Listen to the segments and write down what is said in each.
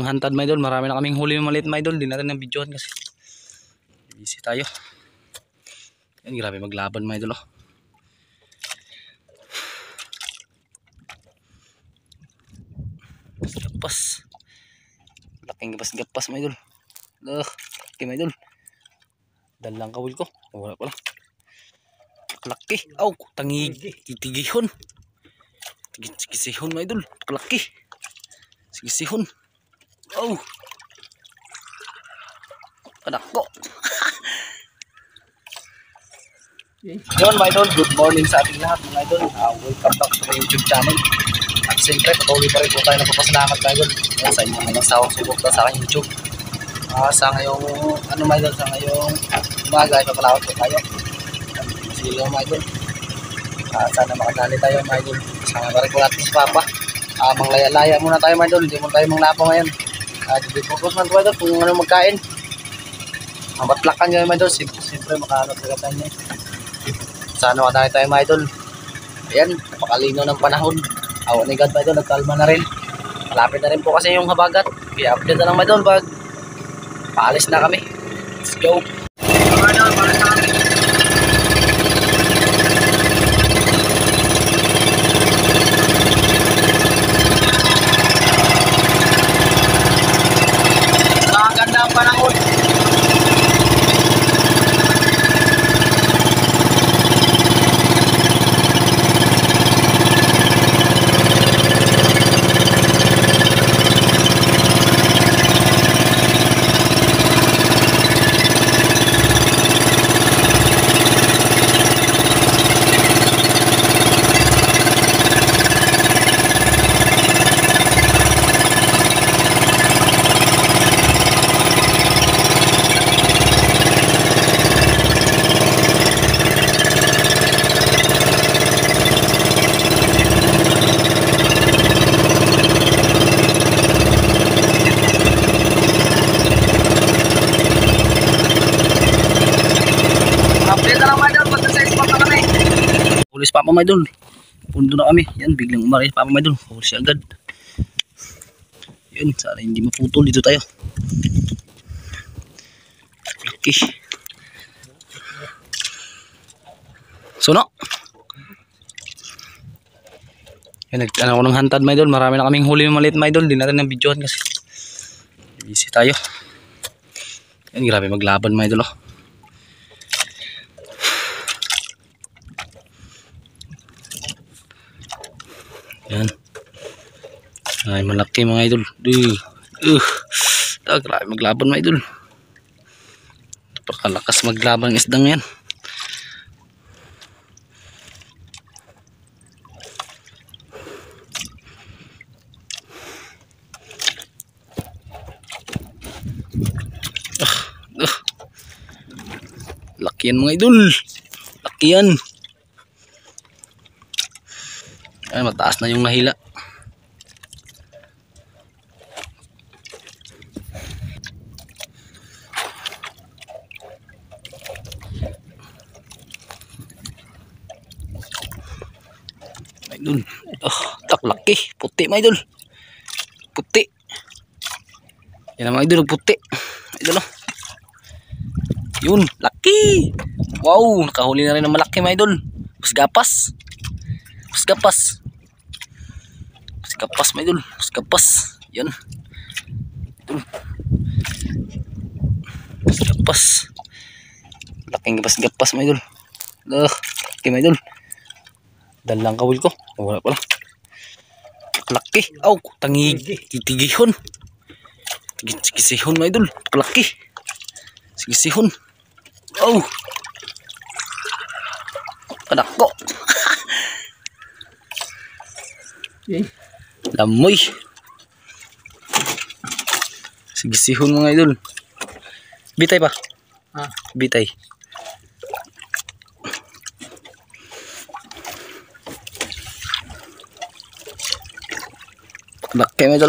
ng hantad mga idol. Marami na kaming huli ng maliit mga idol. Di natin na videohan kasi busy tayo. Yan, grabe maglaban mga idol. Gapas. Laking gapas mga idol. Laki mga idol. Dalang kawil ko. Wala pala. Laki. Aw, tangig. Titigihon. Sigisihon mga idol. Laki. Sigisihon. Aw. Panako. Yun mga idol, good morning sa ating lahat mga idol. Welcome back to my YouTube channel. At siyempre patuloy pa rin po tayo nagpapasalamat mga idol sa inyo mga sawang subok sa aking YouTube. Sa ngayong mga idol, sa ngayong umaga ay papalawat po tayo. Silaw mga idol. Sana makadali tayo mga idol. Sama pa rin po natin si Papa. Manglaya-laya muna tayo mga idol. Hindi muna tayo manglapa ngayon. Focus man po idol kung ano magkain. Matlakan nyo mga idol. Siyempre makahanap sa katan nyo. Sana makadali tayo mga idol. Ayan, napakalino ng panahon. Awa ni God mga idol, nagkalma na rin. Malapit na rin po kasi yung habagat. Kaya update na lang mga idol pag paalis na kami. Let's go. Mga idol, paalis na kami. Ganda ang panahon. Pulis Papa mga idol. Pundo na kami. Yan, biglang umaray Papa mga idol. Pulis agad. Yan, sana hindi maputol. Dito tayo. Okay. Suno. Yan, nagtanong ko ng hantad mga idol. Marami na kaming huli ng maliit mga idol. Di natin na videohan kasi busy tayo. Yan, grabe maglaban mga idol. Yan. Ay, malaki mga idol. Grabe maglaban mga idol. Napakalakas maglaban ng isdang yan. Laki yan mga idol. Laki yan. Ay, mataas na yung nahila. Idol. Laki. Puti mga idol. Puti. Yan ang mga idol, puti. Idol. Yun, laki. Wow, nakahuli na rin ng malaki mga idol. Gapas. Gapas mga idol. Gapas. Yan. Gapas. Laking gapas mga idol. Laki mga idol. Dalang kawil ko. Wala pala. Laki. Aw, tangig. Titigihon. Sigisihon mga idol. Laki. Sigisihon. Aw. Panako. Lamoy. Sigisihon mga idol. Bitay pa. Bitay. Laki mga idol.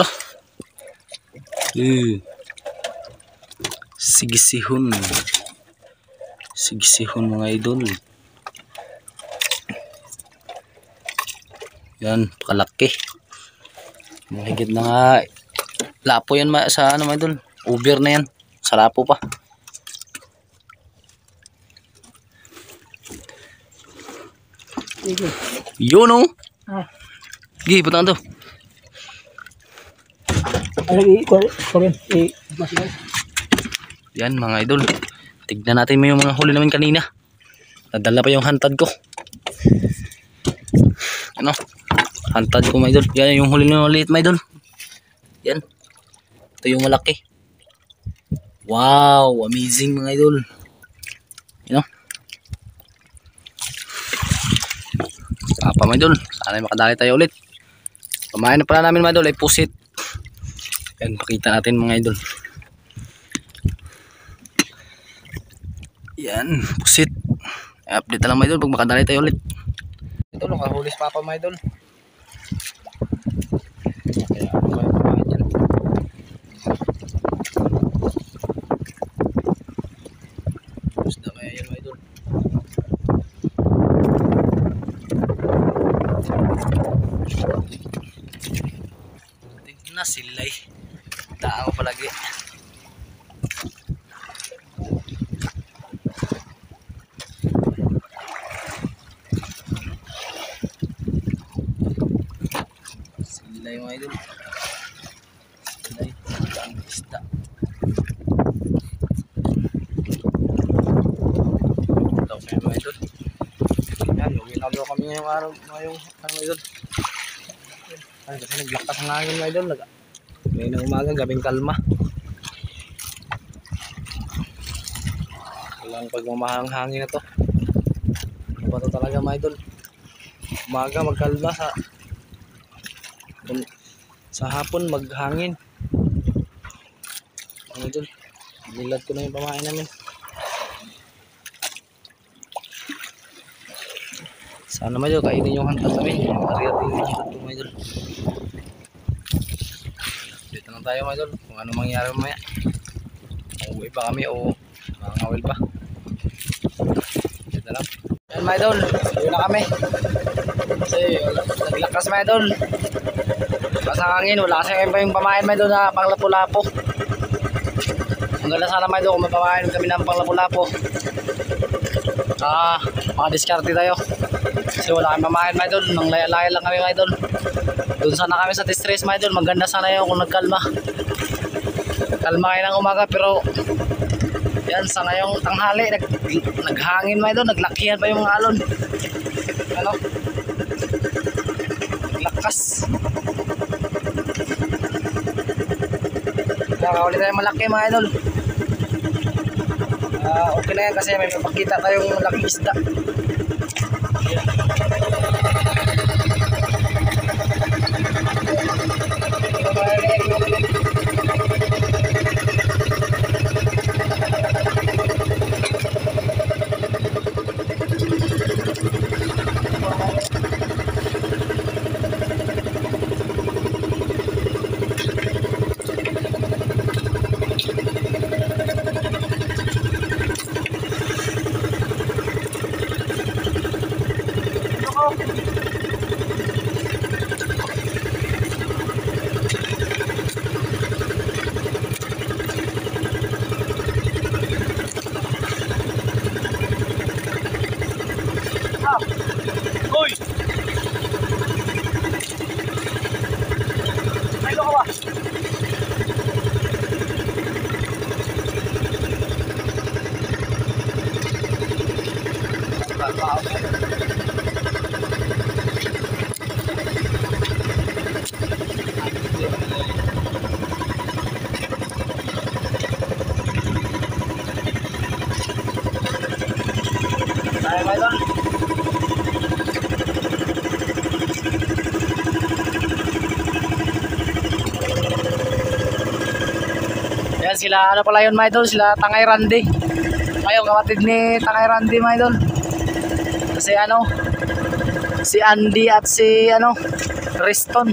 Sigisihon. Sigisihon mga idol. Yan, pakalaki. Mahigit na nga Lapo yan sa ano mga idol. Uber na yan. Sa lapo pa. Yun o. Sige, putang to. Yan mga idol. Tignan natin mo yung mga huli namin kanina. Nadala pa yung hantad ko. Ano? Hantad ko mga idol. Yan yung huli na maliit mga idol. Yan. Ito yung malaki. Wow, amazing mga idol. You know? Papa mga idol, sana makadali tayo ulit. Kumain na pala namin mga idol ay pusit. Yan, pakita natin mga idol. Yan, pusit. Update na lang mga idol pag makadali tayo ulit. Ito, nakahuli si Papa mga idol. Kaya ano ba yung pamahan yan? Basta kaya yan mga idol. Tingnan na silay. Tao palagi. Silay mga idol. Silay. Ang isda. Ito kaya mga idol. Yan, luminaw kami ngayong araw. Ngayong ano mga idol. Ay, kasi naglakas ang hangin mga idol. Ngayon ng umaga, gabing kalma. Walang pagmamahang hangin na to. Ano ba ito talaga mga idol? Umaga magkalma, sa hapon maghangin. Mga idol, nilad ko na yung pamain namin. Sana mga idol, kainin yung hantad namin. Ariat yung hantad ko mga idol. Dito lang tayo mga idol, kung ano mangyari mamaya. Uuwi pa kami o makangawil pa. Dito lang. Yan mga idol, uwi na kami. Kasi naglakas mga idol. Lakas ang hangin, wala kasi kami pa yung pamain mga idol na panglapo-lapo. Ang ganda sana mga idol kung may pamain kami ng panglapo-lapo. Makadiskarte tayo. Kasi wala kami pamain mga idol, nang laya-laya lang kami mga idol. Doon sana kami sa distress mga idol, maganda sana yun kung nagkalma. Kalma kayo ng umaga pero yan sa ngayong tanghali naghangin mga idol, naglakihan pa yung mga alon. Ano? Lakas. Nakakaulit tayo malaki mga idol. Okay na yan kasi may papakita tayong malaking isda. Hoy! Ay, lo ka ba? Ay, my idol. Yan sila, ano pala yun mga idol, sila Tangay Randy. Ngayon kapatid ni Tangay Randy mga idol. Kasi ano, si Andy at si ano, Rexton.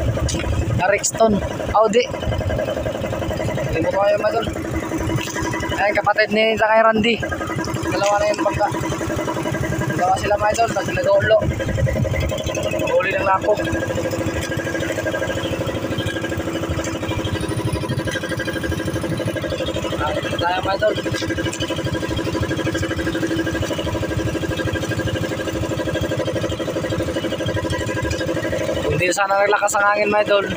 Audi. Hindi mo kayo mga idol. Ayan kapatid ni Tangay Randy. Dalawa na yung bangka. Dalawa sila mga idol, naglagaulo. Huli ng lapo. tayo mga idol. Kung di sana naglakas ang hangin mga idol,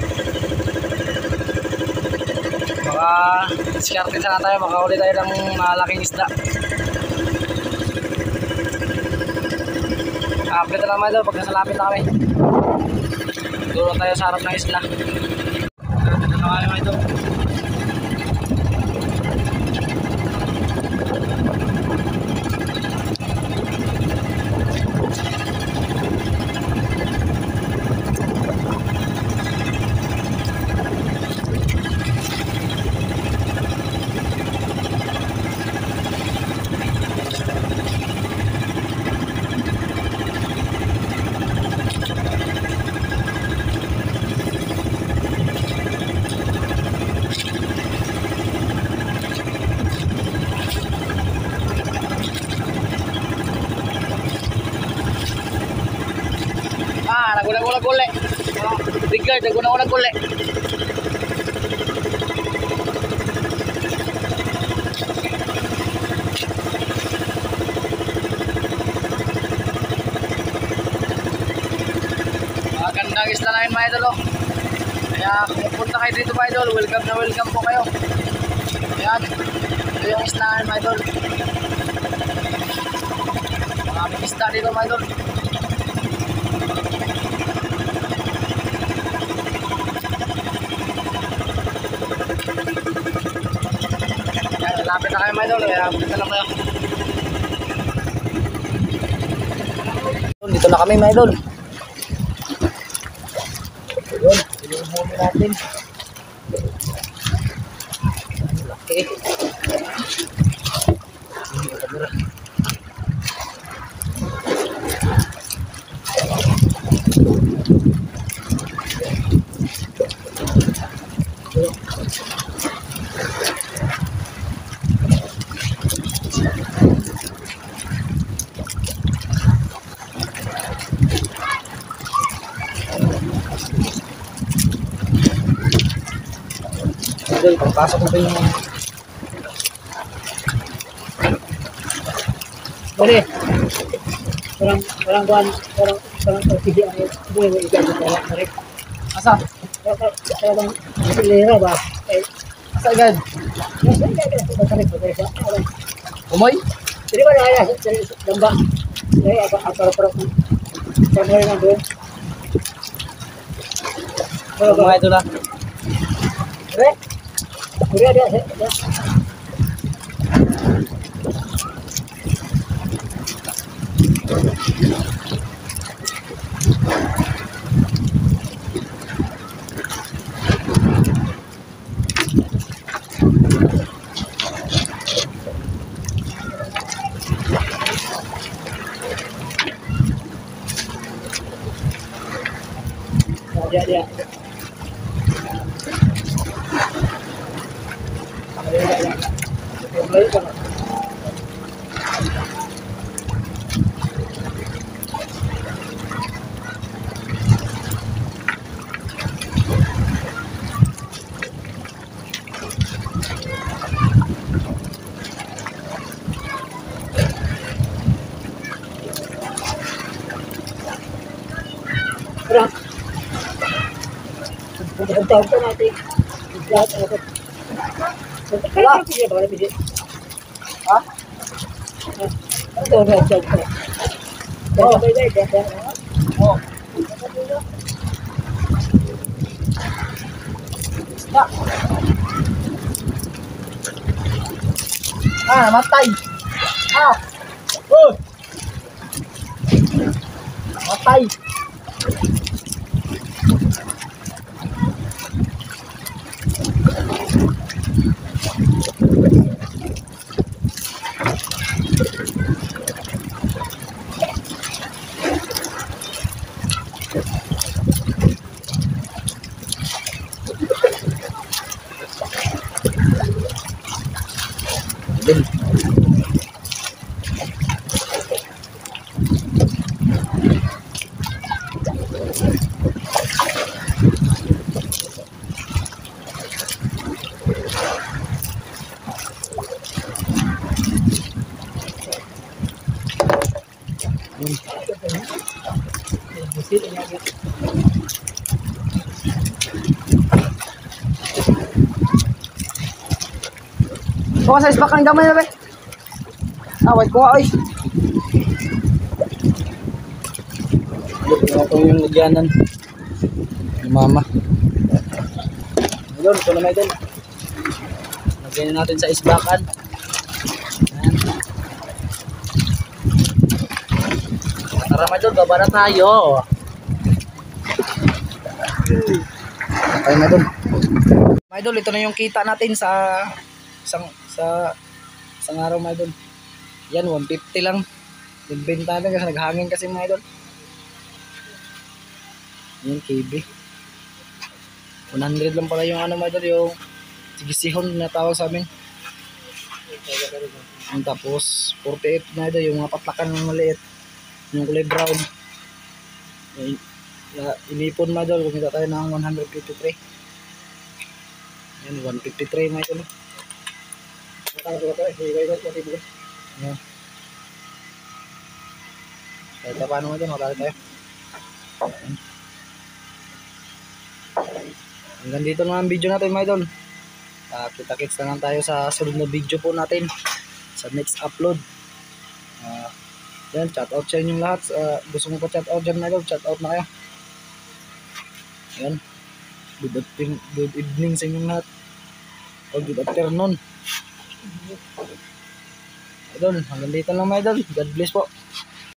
baka diskarte sana tayo, makahuli tayo ng malaking isda. Update na lang mga idol pag nasalapit na kami. Duro tayo sa harap ng isla. Update na lang mga idol. Nagulag-ulag uli. Big guard, nagulag-ulag uli. Magandang isla namin mga idol. Kaya kung punta kayo dito mga idol, welcome na welcome po kayo. Ayan, ito yung isla namin mga idol. Maraming isla dito mga idol. Lapit na kayo mga idol, kaya punta lang kayo. Dito na kami mga idol. Yun, yung huli natin. Okay. Idol, pagpasok ko yung boleh orang LPG ang boleh ikan dalam mereka asa? saya bang selera ba Asa agad? Umoy? jadi mana ayah dambak saya apa kamera na doon Mga idol na. Udah ada. Dia. Tahu kan nanti lihat apa kalau dia boleh pergi Ah? udah coba oh beda Oh. Stop. Namatay. Oh. Namatay. Dito niya. Kuha sa isbakan gamay na, be. Wait, kuha, oy. Ito yung lagyanan ni mama. Idol, ito naman idol. Lagyan natin sa isbakan. Ayan. Tara mga idol, baba na tayo. Okay mga idol. Mga idol, ito na yung kita natin sa isang araw mga idol. Yan, 150 lang. Nagbenta na kasi naghangin kasi mga idol. Yan, KB. 100 lang pala yung ano mga idol, yung sigisihon na tawag sa amin. Tapos 48 na idol, yung mga patlakan ng maliit. Yung kulay brown. Inipon mga idol, kumita tayo ng 153. Yan, 153 mga idol. Yan. Kahit paano mga idol, matali tayo. Hanggang dito na ang video natin mga idol. Kita-kits na lang tayo sa sunod na video po natin sa next upload. Yan, chat out sa inyong lahat. Gusto mo pa chat out dyan mga idol, chat out na kayo. Yan, good evening sa inyong lahat, o good afternoon idol. Hanggang dito lang mga idol. God bless po.